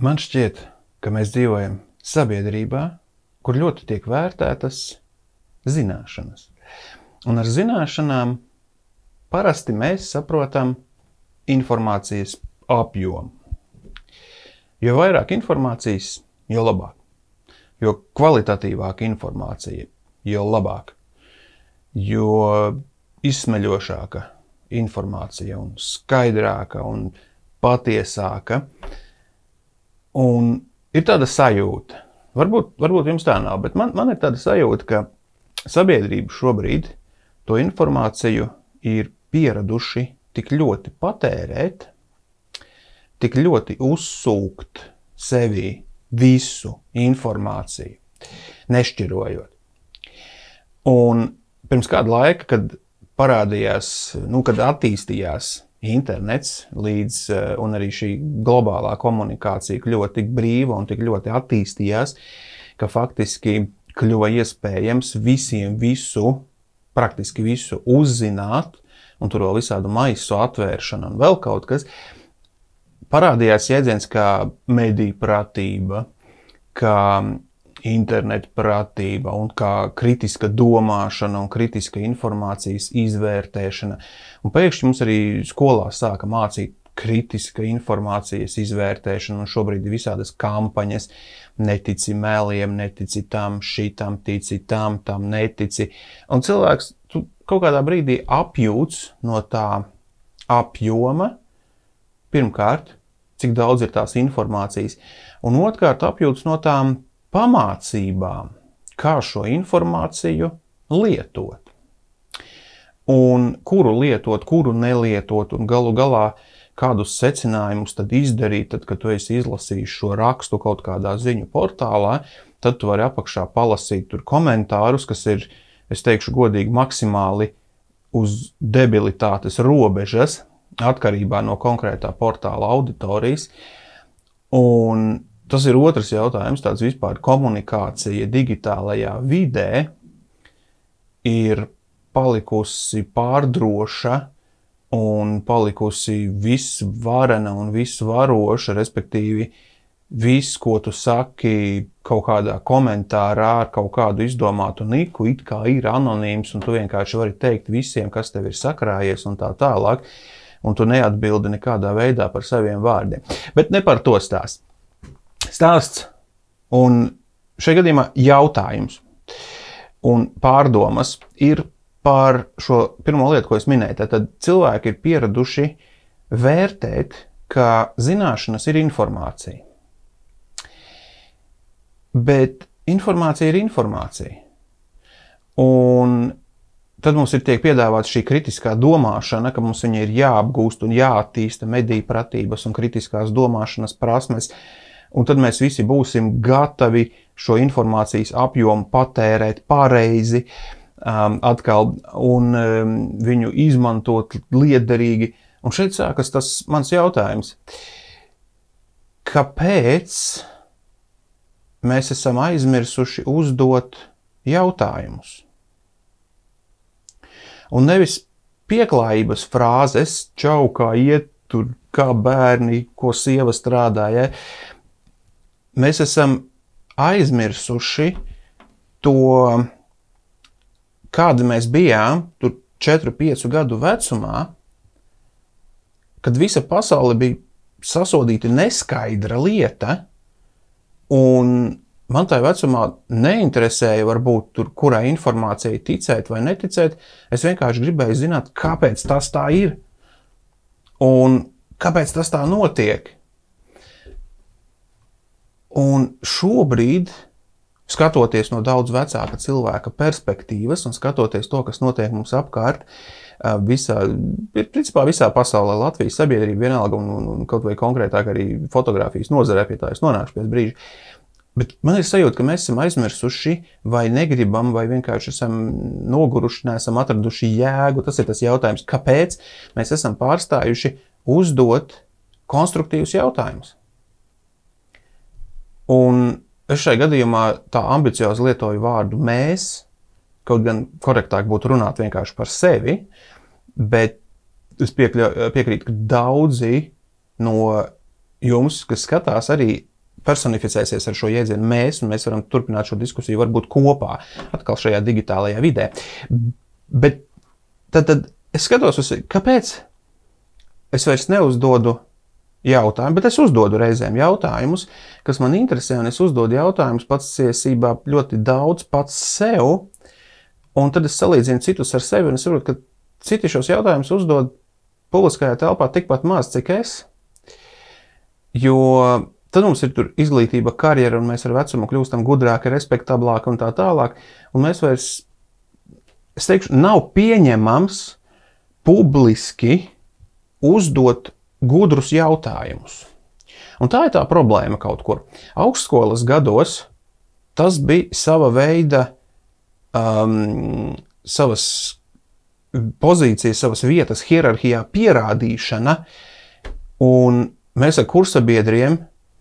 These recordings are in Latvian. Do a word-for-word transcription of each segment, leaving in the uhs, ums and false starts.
Man šķiet, ka mēs dzīvojam sabiedrībā, kur ļoti tiek vērtētas zināšanas. Un ar zināšanām parasti mēs saprotam informācijas apjomu. Jo vairāk informācijas, jo labāk. Jo kvalitatīvāka informācija, jo labāk. Jo izsmeļošāka informācija un skaidrāka un patiesāka. Un ir tāda sajūta, varbūt, varbūt jums tā nav, bet man, man ir tāda sajūta, ka sabiedrība šobrīd to informāciju ir pieraduši tik ļoti patērēt, tik ļoti uzsūkt sevī visu informāciju, nešķirojot. Un pirms kāda laika, kad parādījās, nu, kad attīstījās internets līdz, un arī šī globālā komunikācija kļuva tik brīva un tik ļoti attīstījās, ka faktiski kļuva iespējams visiem visu, praktiski visu uzzināt, un tur vēl visādu maisu atvēršana un vēl kaut kas, parādījās jēdziens kā mediju pratība, kā internetu pratība un kā kritiska domāšana un kritiska informācijas izvērtēšana. Un pēkšņi mums arī skolā sāka mācīt kritiska informācijas izvērtēšanu, un šobrīd ir visādas kampaņas, netici meliem, netici tam, šitam, tici tam, tam netici. Un cilvēks tu kaut kādā brīdī apjūts no tā apjoma, pirmkārt, cik daudz ir tās informācijas, un otrkārt apjūts no tām pamācībām, kā šo informāciju lietot. Un kuru lietot, kuru nelietot, un galu galā kādus secinājumus tad izdarīt, tad, kad tu esi izlasījis šo rakstu kaut kādā ziņu portālā, tad tu vari apakšā palasīt tur komentārus, kas ir, es teikšu godīgi, maksimāli uz debilitātes robežas, atkarībā no konkrētā portāla auditorijas. Un tas ir otrs jautājums, tāds vispār komunikācija digitālajā vidē ir palikusi pārdroša un palikusi visvarena un visvaroša, respektīvi viss, ko tu saki kaut kādā komentārā ar kaut kādu izdomātu niku, it kā ir anonīms, un tu vienkārši vari teikt visiem, kas tev ir sakrājies un tā tālāk, un tu neatbildi nekādā veidā par saviem vārdiem. Bet ne par to stāst. Stāsts un šajā gadījumā jautājums un pārdomas ir par šo pirmo lietu, ko es minēju. Tātad cilvēki ir pieraduši vērtēt, ka zināšanas ir informācija. Bet informācija ir informācija. Un tad mums ir tiek piedāvāta šī kritiskā domāšana, ka mums viņa ir jāapgūst un jāattīsta mediju pratības un kritiskās domāšanas prasmes. Un tad mēs visi būsim gatavi šo informācijas apjomu patērēt pareizi, um, atkal un um, viņu izmantot liederīgi. Un šeit sākas tas mans jautājums. Kāpēc mēs esam aizmirsuši uzdot jautājumus? Un nevis pieklājības frāzes, čau, kā iet, tur, kā bērni, ko sieva strādāja. Mēs esam aizmirsuši to, kādi mēs bijām tur četru, piecu gadu vecumā, kad visa pasaule bija sasodīta neskaidra lieta, un man tajā vecumā neinteresēja varbūt tur, kurai informācijai ticēt vai neticēt. Es vienkārši gribēju zināt, kāpēc tas tā ir un kāpēc tas tā notiek. Un šobrīd, skatoties no daudz vecāka cilvēka perspektīvas un skatoties to, kas notiek mums apkārt, visā, principā visā pasaulē, Latvijas sabiedrība vienalga un, un, un kaut vai konkrētāk arī fotogrāfijas nozarē, pie tā es nonākšu pēc brīža. Bet man ir sajūta, ka mēs esam aizmirsuši vai negribam, vai vienkārši esam noguruši, neesam atraduši jēgu. Tas ir tas jautājums, kāpēc mēs esam pārstājuši uzdot konstruktīvus jautājumus. Un es šai gadījumā tā ambiciozi lietoju vārdu mēs, kaut gan korektāk būtu runāt vienkārši par sevi, bet es piekļa, piekrītu, ka daudzi no jums, kas skatās, arī personificēsies ar šo jēdzienu mēs, un mēs varam turpināt šo diskusiju varbūt kopā, atkal šajā digitālajā vidē. Bet tad, tad es skatos uz, kāpēc es vairs neuzdodu jautājumu, bet es uzdodu reizēm jautājumus, kas man interesē, un es uzdodu jautājumus pats ciesībā ļoti daudz pats sev, un tad es salīdzinu citus ar sevi, un es saprotu, ka citi šos jautājumus uzdod publiskajā telpā tikpat maz, cik es, jo tad mums ir tur izglītība, karjera, un mēs ar vecumu kļūstam gudrāki, respektablāki un tā tālāk, un mēs vairs, es teikšu, nav pieņemams publiski uzdot gudrus jautājumus. Un tā ir tā problēma kaut kur. Augstskolas gados tas bija sava veida, um, savas pozīcijas, savas vietas hierarhijā pierādīšana, un mēs ar kursabiedriem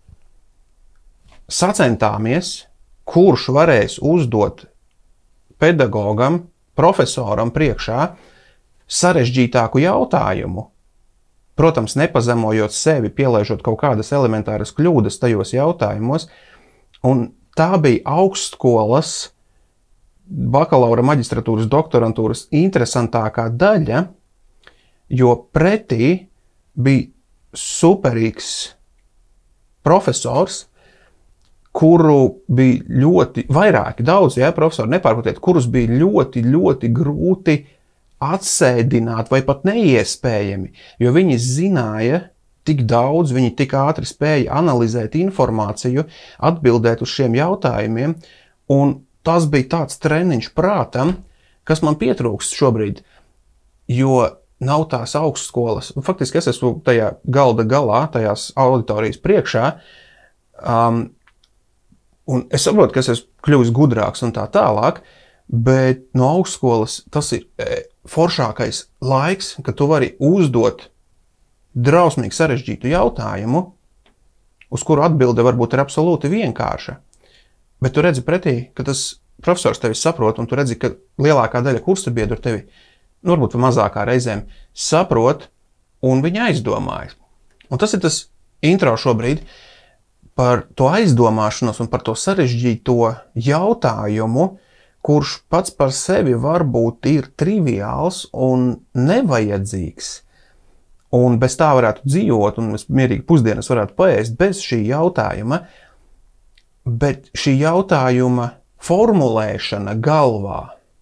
sacentāmies, kurš varēs uzdot pedagogam, profesoram priekšā sarežģītāku jautājumu, protams, nepazemojot sevi, pielaižot kaut kādas elementāras kļūdas tajos jautājumos, un tā bija augstskolas, bakalaura, maģistratūras, doktorantūras interesantākā daļa, jo pretī bija superīgs profesors, kuru bija ļoti, vairāki, daudz, ja, profesori, nepārprotiet, kurus bija ļoti, ļoti grūti atsēdināt vai pat neiespējami, jo viņi zināja tik daudz, viņi tik ātri spēja analizēt informāciju, atbildēt uz šiem jautājumiem, un tas bija tāds treniņš prātam, kas man pietrūkst šobrīd, jo nav tās augstskolas. Faktiski es esmu tajā galda galā, tajās auditorijas priekšā, um, un es saprotu, ka es esmu kļuvis gudrāks un tā tālāk, bet no augstskolas tas ir foršākais laiks, kad tu vari uzdot drausmīgi sarežģītu jautājumu, uz kuru atbilde varbūt ir absolūti vienkārša. Bet tu redzi pretī, ka tas profesors tevi saprot, un tu redzi, ka lielākā daļa kursabiedru tevi, nu, varbūt mazākā reizēm, saprot, un viņi aizdomājas. Un tas ir tas intro šobrīd par to aizdomāšanos un par to sarežģīto jautājumu, kurš pats par sevi varbūt ir triviāls un nevajadzīgs. Un bez tā varētu dzīvot, un mēs mierīgi pusdienas varētu paēst bez šī jautājuma, bet šī jautājuma formulēšana galvā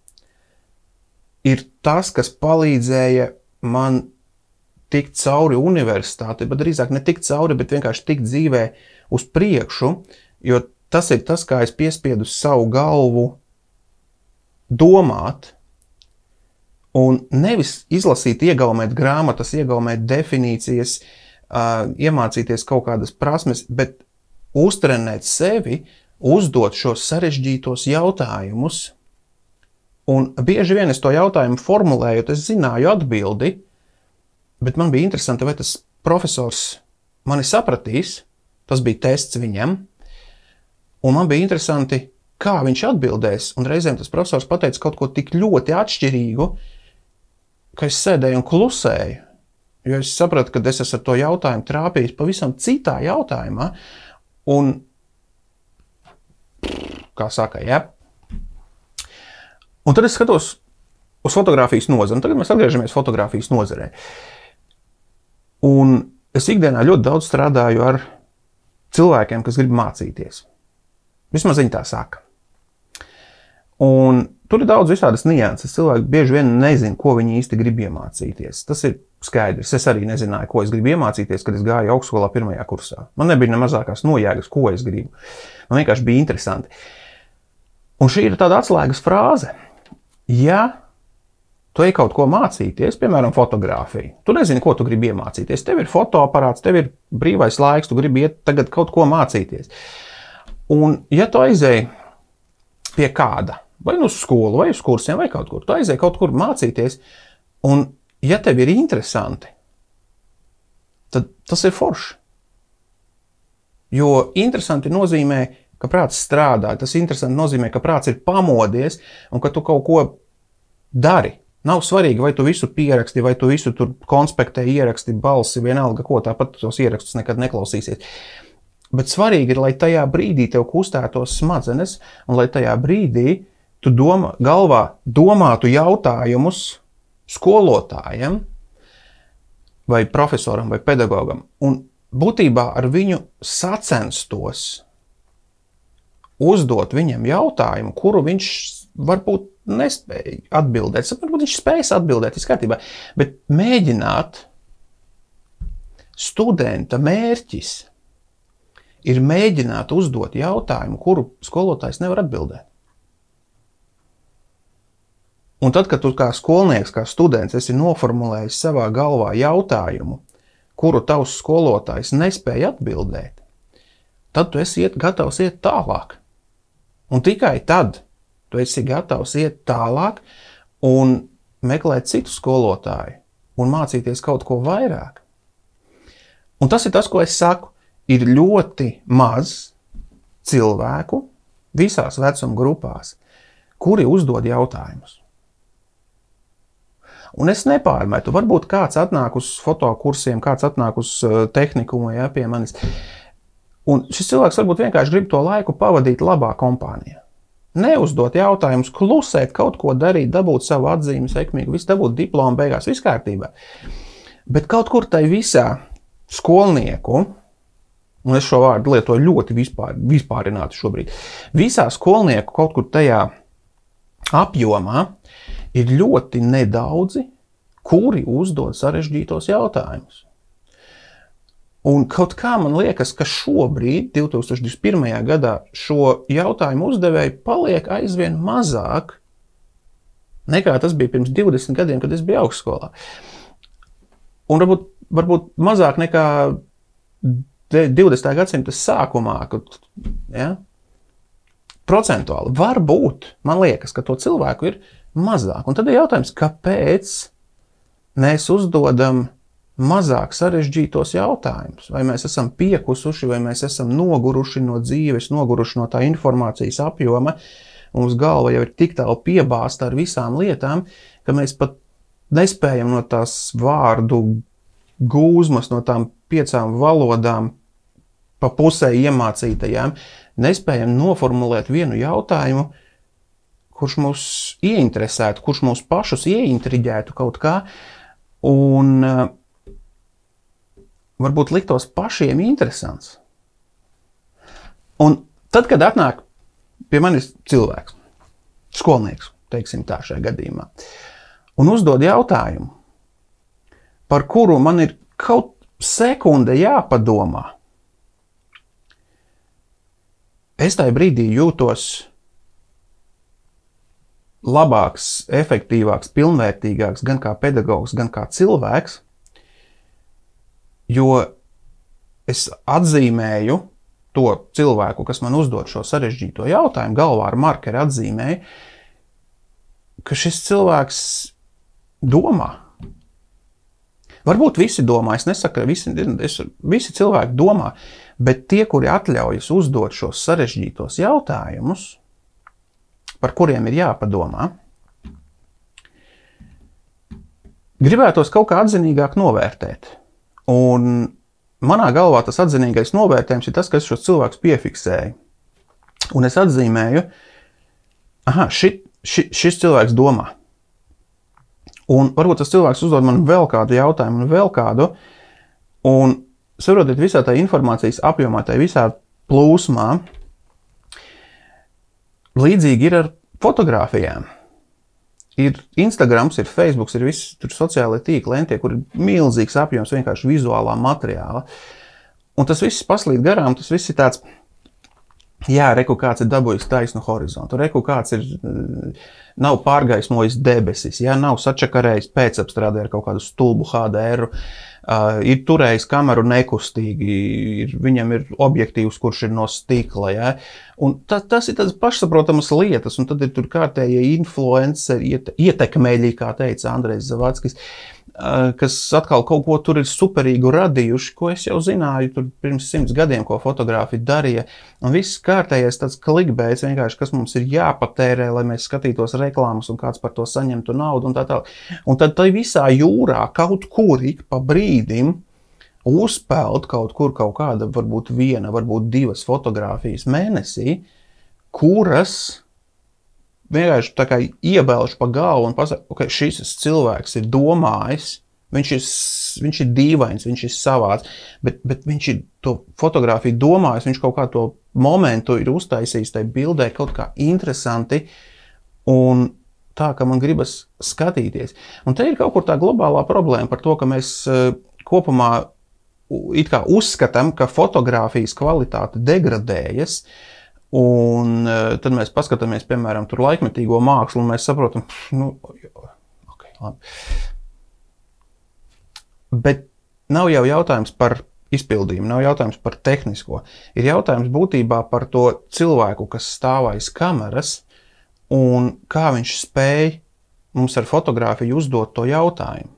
ir tas, kas palīdzēja man tikt cauri universitāti, bet drīzāk ne tikt cauri, bet vienkārši tikt dzīvē uz priekšu, jo tas ir tas, kā es piespiedu savu galvu domāt, un nevis izlasīt, iegaumēt grāmatas, iegaumēt definīcijas, uh, iemācīties kaut kādas prasmes, bet uztrenēt sevi, uzdot šos sarežģītos jautājumus, un bieži vien es to jautājumu formulējot, es zināju atbildi, bet man bija interesanti, vai tas profesors mani sapratīs, tas bija tests viņam, un man bija interesanti, kā viņš atbildēs, un reizēm tas profesors pateica kaut ko tik ļoti atšķirīgu, ka es sēdēju un klusēju, jo es sapratu, ka es esmu ar to jautājumu trāpījis pavisam citā jautājumā, un, kā saka, ja. Un tad es skatos uz fotogrāfijas nozari, un tagad mēs atgriežamies fotogrāfijas nozarē. Un es ikdienā ļoti daudz strādāju ar cilvēkiem, kas grib mācīties. Vismaz viņi tā saka. Un tur ir daudz visādas nianses. Cilvēki bieži vien nezina, ko viņi īsti grib iemācīties. Tas ir skaidrs. Es arī nezināju, ko es gribu iemācīties, kad es gāju augstskolā pirmajā kursā. Man nebija ne mazākās nojēgas, ko es gribu. Man vienkārši bija interesanti. Un šī ir tāda atslēgas frāze. Ja tu ej kaut ko mācīties, piemēram, fotogrāfiju, tu nezini, ko tu gribi iemācīties. Tev ir fotoaparāts, tev ir brīvais laiks, tu gribi iet tagad kaut ko mācīties. Un ja tu aizēji pie kāda, vai nu uz skolu, vai uz kursiem, vai kaut kur, tu aizēji kaut kur mācīties, un ja tev ir interesanti, tad tas ir forši. Jo interesanti nozīmē, ka prāts strādā, tas interesanti nozīmē, ka prāts ir pamodies, un ka tu kaut ko dari. Nav svarīgi, vai tu visu pieraksti, vai tu visu tur konspektē ieraksti, balsi, vienalga ko, tāpat tos ierakstus nekad neklausīsies. Bet svarīgi ir, lai tajā brīdī tev kustētos smadzenes, un lai tajā brīdī tu domā, galvā domātu jautājumus skolotājiem, vai profesoram, vai pedagogam, un būtībā ar viņu sacenstos uzdot viņam jautājumu, kuru viņš varbūt nespēja atbildēt. Varbūt viņš spējas atbildēt, viss kārtībā, bet mēģināt studenta mērķis ir mēģināt uzdot jautājumu, kuru skolotājs nevar atbildēt. Un tad, kad tu kā skolnieks, kā students esi noformulējis savā galvā jautājumu, kuru tavs skolotājs nespēja atbildēt, tad tu esi iet, gatavs iet tālāk. Un tikai tad tu esi gatavs iet tālāk un meklēt citu skolotāju un mācīties kaut ko vairāk. Un tas ir tas, ko es saku, ir ļoti maz cilvēku visās vecuma grupās, kuri uzdod jautājumus. Un es nepārmetu, varbūt kāds atnāk uz fotokursiem, kāds atnāk uz tehnikumu, ja, pie manis. Un šis cilvēks varbūt vienkārši grib to laiku pavadīt labā kompānijā. Neuzdot jautājumus, klusēt, kaut ko darīt, dabūt savu atzīmi sekmīgi, visu dabūt diplomu beigās, viss kārtībā. Bet kaut kur tai visā skolnieku, un es šo vārdu lietoju ļoti vispār, vispārināti šobrīd, visā skolnieku kaut kur tajā apjomā ir ļoti nedaudzi, kuri uzdod sarežģītos jautājumus. Un kaut kā man liekas, ka šobrīd, divi tūkstoši divdesmit pirmajā gadā, šo jautājumu uzdevēju paliek aizvien mazāk nekā tas bija pirms divdesmit gadiem, kad es biju augstskolā. Un varbūt, varbūt mazāk nekā divdesmitā gadsimta sākumā, kad, ja, procentuāli varbūt, man liekas, ka to cilvēku ir mazāk. Un tad ir jautājums, kāpēc mēs uzdodam mazāk sarežģītos jautājumus? Vai mēs esam piekusuši, vai mēs esam noguruši no dzīves, noguruši no tā informācijas apjoma, mums galva jau ir tik tālu piebāzta ar visām lietām, ka mēs pat nespējam no tās vārdu gūzmas, no tām piecām valodām pa pusē iemācītajām, nespējam noformulēt vienu jautājumu, kurš mūs ieinteresētu, kurš mūs pašus ieintriģētu kaut kā, un uh, varbūt liktos pašiem interesants. Un tad, kad atnāk pie manis cilvēks, skolnieks, teiksim tā šajā gadījumā, un uzdod jautājumu, par kuru man ir kaut sekunde jāpadomā, es tajā brīdī jūtos labāks, efektīvāks, pilnvērtīgāks gan kā pedagogs, gan kā cilvēks, jo es atzīmēju to cilvēku, kas man uzdod šo sarežģīto jautājumu, galvā ar markeri atzīmēju, ka šis cilvēks domā. Varbūt visi domā, es nesaku, ka visi, es, visi cilvēki domā, bet tie, kuri atļaujas uzdot šos sarežģītos jautājumus, par kuriem ir jāpadomā, gribētos kaut kā atzinīgāk novērtēt. Un manā galvā tas atzinīgais novērtējums ir tas, ka es šos cilvēkus piefiksēju. Un es atzīmēju, aha, ši, ši, šis cilvēks domā. Un varbūt tas cilvēks uzdod man vēl kādu jautājumu un vēl kādu. Un saprotiet, visā tā informācijas apjomā, tā visā plūsmā, līdzīgi ir ar fotogrāfijām. Ir Instagrams, ir Facebooks, ir visi tur sociālai tīkli, lentie, kur ir milzīgs apjoms vienkārši vizuālā materiāla. Un tas viss paslīd garām, tas viss ir tāds, jā, reku kāds ir dabūjis taisnu horizontu, reku kāds ir, nav pārgaismojis debesis, jā, nav sačakarējis pēcapstrādē ar kaut kādu stulbu H D R, uh, ir turējis kameru nekustīgi, ir, viņam ir objektīvs, kurš ir no stikla, jā. Un ta, tas ir tādas pašsaprotamas lietas, un tad ir tur kārtējie influenceri, iete, ietekmeļi, kā teica Andrejs Zavackis, kas atkal kaut ko tur ir superīgu radījuši, ko es jau zināju tur pirms simts gadiem, ko fotografi darīja. Un viss kārtējais tāds klikbeits vienkārši, kas mums ir jāpatērē, lai mēs skatītos reklāmas un kāds par to saņemtu naudu un tā tālāk. Un tad tai visā jūrā kaut kur ik pa brīdim uzpeld kaut kur kaut kāda, varbūt viena, varbūt divas fotogrāfijas mēnesī, kuras vienkārši tā kā iebelž pa galvu un pasaka, ka okay, šis cilvēks ir domājis, viņš ir, viņš ir dīvains, viņš ir savāds, bet, bet viņš ir to fotogrāfiju domājis, viņš kaut kā to momentu ir uztaisījis tai bildē kaut kā interesanti un tā, ka man gribas skatīties. Un te ir kaut kur tā globālā problēma par to, ka mēs uh, kopumā it kā uzskatām, ka fotogrāfijas kvalitāte degradējas, un uh, tad mēs paskatāmies, piemēram, tur laikmetīgo mākslu, un mēs saprotam, nu, ok, labi. Bet nav jau jautājums par izpildījumu, nav jautājums par tehnisko. Ir jautājums būtībā par to cilvēku, kas stāv aiz kameras, un kā viņš spēj mums ar fotogrāfiju uzdot to jautājumu.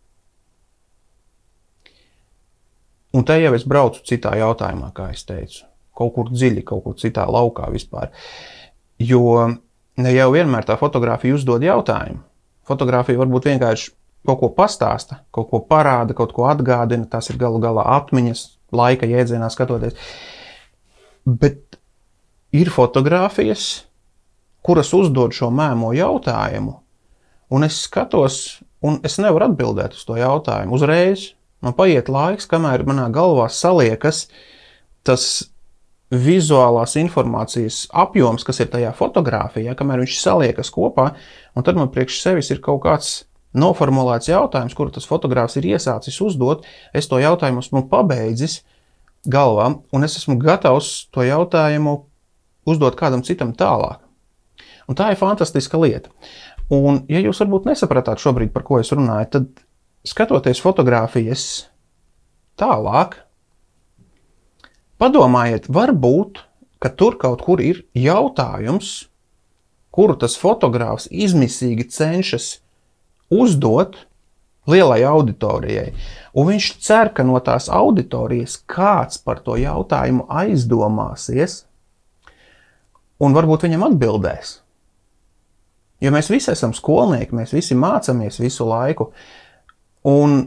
Un te jau es braucu citā jautājumā, kā es teicu. Kaut kur dziļi, kaut kur citā laukā vispār. Jo ne jau vienmēr tā fotogrāfija uzdod jautājumu. Fotogrāfija varbūt vienkārši kaut ko pastāsta, kaut ko parāda, kaut ko atgādina. Tas ir galu galā atmiņas, laika jēdzienā skatoties. Bet ir fotogrāfijas, kuras uzdod šo mēmo jautājumu. Un es skatos, un es nevaru atbildēt uz to jautājumu uzreiz. Man paiet laiks, kamēr manā galvā saliekas tas vizuālās informācijas apjoms, kas ir tajā fotogrāfijā, kamēr viņš saliekas kopā, un tad man priekš sevis ir kaut kāds noformulēts jautājums, kuru tas fotogrāfs ir iesācis uzdot, es to jautājumu esmu pabeidzis galvā, un es esmu gatavs to jautājumu uzdot kādam citam tālāk. Un tā ir fantastiska lieta. Un, ja jūs varbūt nesapratāt šobrīd, par ko es runāju, tad skatoties fotogrāfijas tālāk, padomājiet, varbūt, ka tur kaut kur ir jautājums, kuru tas fotogrāfs izmisīgi cenšas uzdot lielai auditorijai. Un viņš cer, ka no tās auditorijas kāds par to jautājumu aizdomāsies un varbūt viņam atbildēs. Jo mēs visi esam skolnieki, mēs visi mācāmies visu laiku. Un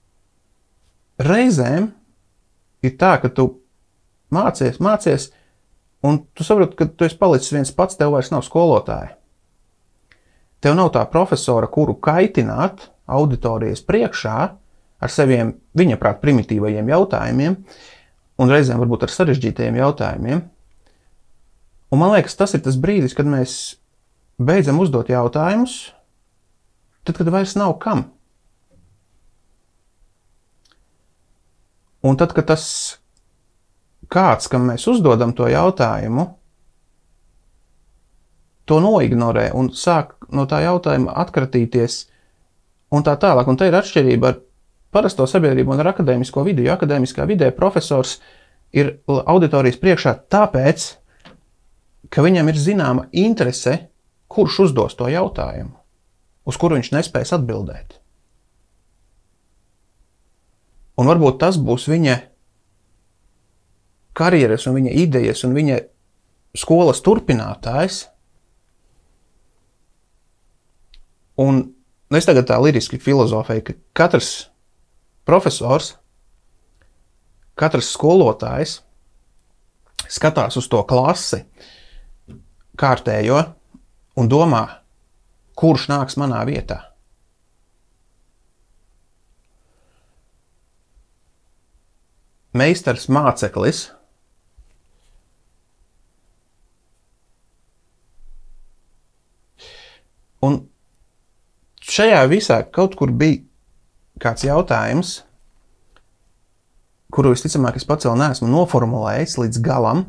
reizēm ir tā, ka tu mācies, mācies, un tu saproti, ka tu esi palicis viens pats, tev vairs nav skolotāja. Tev nav tā profesora, kuru kaitināt auditorijas priekšā ar saviem, viņa prāt, primitīvajiem jautājumiem, un reizēm varbūt ar sarežģītajiem jautājumiem. Un man liekas, tas ir tas brīdis, kad mēs beidzam uzdot jautājumus, tad, kad vairs nav kam. Un tad, kad tas kāds, kam mēs uzdodam to jautājumu, to noignorē un sāk no tā jautājuma atkratīties un tā tālāk. Un te ir atšķirība ar parasto sabiedrību un ar akadēmisko vidi, jo akadēmiskā vidē profesors ir auditorijas priekšā tāpēc, ka viņam ir zināma interese, kurš uzdos to jautājumu, uz kuru viņš nespēs atbildēt. Un varbūt tas būs viņa karjeras un viņa idejas un viņa skolas turpinātājs. Un es tagad tā liriski filozofēju, ka katrs profesors, katrs skolotājs skatās uz to klasi kārtējo un domā, kurš nāks manā vietā. Meistars māceklis un šajā visā kaut kur bija kāds jautājums, kuru visticamāk es pats vēl neesmu noformulējis līdz galam,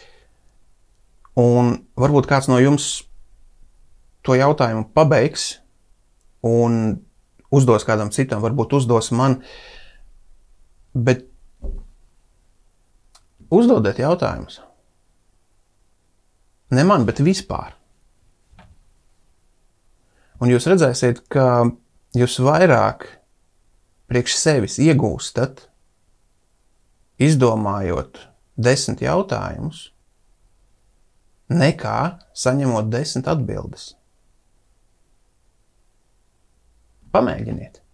un varbūt kāds no jums to jautājumu pabeigs un uzdos kādam citam, varbūt uzdos man, bet uzdodiet jautājumus. Ne man, bet vispār. Un jūs redzēsiet, ka jūs vairāk priekš sevis iegūstat, izdomājot desmit jautājumus, nekā saņemot desmit atbildes. Pamēģiniet!